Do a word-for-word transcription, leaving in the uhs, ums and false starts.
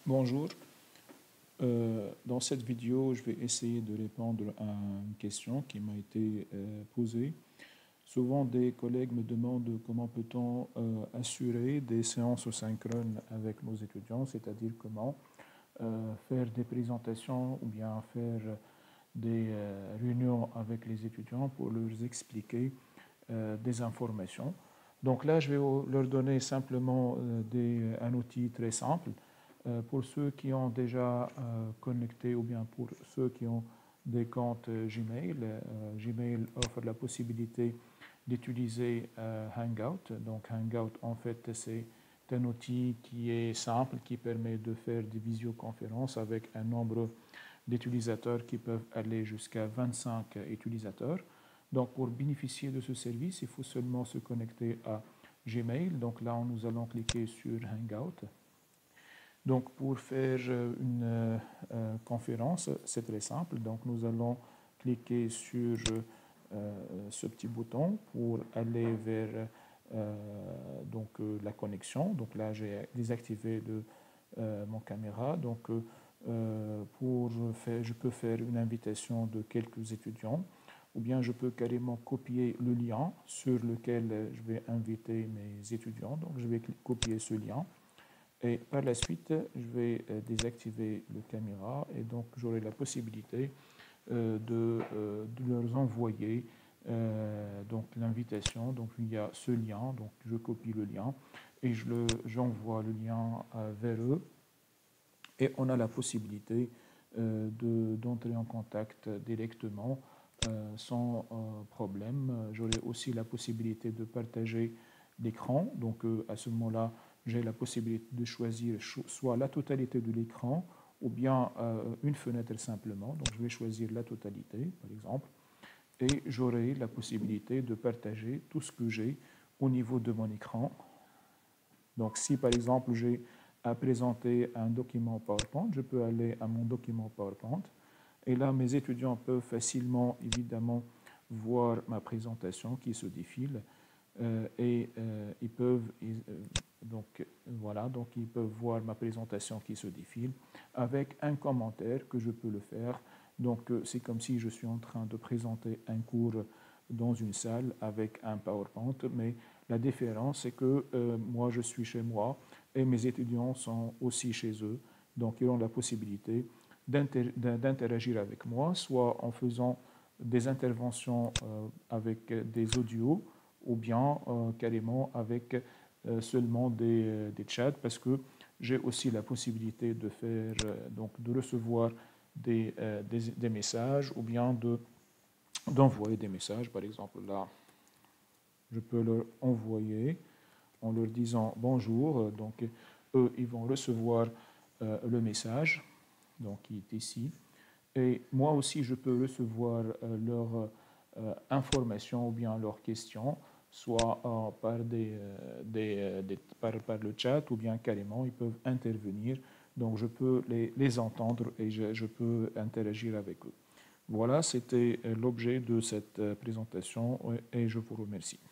Bonjour. Euh, dans cette vidéo, je vais essayer de répondre à une question qui m'a été euh, posée. Souvent, des collègues me demandent comment peut-on euh, assurer des séances synchrones avec nos étudiants, c'est-à-dire comment euh, faire des présentations ou bien faire des euh, réunions avec les étudiants pour leur expliquer euh, des informations. Donc là, je vais leur donner simplement euh, des, un outil très simple. Euh, pour ceux qui ont déjà euh, connecté ou bien pour ceux qui ont des comptes euh, Gmail, euh, Gmail offre la possibilité d'utiliser euh, Hangout. Donc Hangout, en fait, c'est un outil qui est simple, qui permet de faire des visioconférences avec un nombre d'utilisateurs qui peuvent aller jusqu'à vingt-cinq utilisateurs. Donc pour bénéficier de ce service, il faut seulement se connecter à Gmail. Donc là, nous allons cliquer sur Hangout. Donc pour faire une euh, conférence, c'est très simple. Donc nous allons cliquer sur euh, ce petit bouton pour aller vers euh, donc, euh, la connexion. Donc là, j'ai désactivé de, euh, mon caméra. Donc euh, pour faire, je peux faire une invitation de quelques étudiants ou bien je peux carrément copier le lien sur lequel je vais inviter mes étudiants. Donc je vais copier ce lien. Et par la suite, je vais désactiver la caméra et donc j'aurai la possibilité euh, de, euh, de leur envoyer euh, donc l'invitation. Donc il y a ce lien, donc je copie le lien et je le, j'envoie le lien euh, vers eux et on a la possibilité euh, de, d'entrer en contact directement euh, sans euh, problème. J'aurai aussi la possibilité de partager l'écran. Donc euh, à ce moment-là, j'ai la possibilité de choisir soit la totalité de l'écran ou bien euh, une fenêtre simplement. Donc je vais choisir la totalité, par exemple, et j'aurai la possibilité de partager tout ce que j'ai au niveau de mon écran. Donc si par exemple j'ai à présenter un document PowerPoint, je peux aller à mon document PowerPoint et là mes étudiants peuvent facilement évidemment voir ma présentation qui se défile. Euh, et euh, ils peuvent ils, euh, donc voilà donc ils peuvent voir ma présentation qui se défile avec un commentaire que je peux le faire. Donc euh, c'est comme si je suis en train de présenter un cours dans une salle avec un PowerPoint, mais la différence c'est que euh, moi je suis chez moi et mes étudiants sont aussi chez eux, donc ils ont la possibilité d'inter d'interagir avec moi, soit en faisant des interventions euh, avec des audios ou bien euh, carrément avec euh, seulement des, euh, des chats, parce que j'ai aussi la possibilité de faire euh, donc de recevoir des, euh, des, des messages ou bien de d'envoyer des messages. Par exemple là, je peux leur envoyer en leur disant bonjour. Donc eux, ils vont recevoir euh, le message, donc qui est ici. Et moi aussi, je peux recevoir euh, leurs euh, informations ou bien leurs questions, soit euh, par, des, euh, des, euh, des, par, par le chat ou bien carrément, ils peuvent intervenir. Donc, je peux les, les entendre et je, je peux interagir avec eux. Voilà, c'était l'objet de cette présentation et je vous remercie.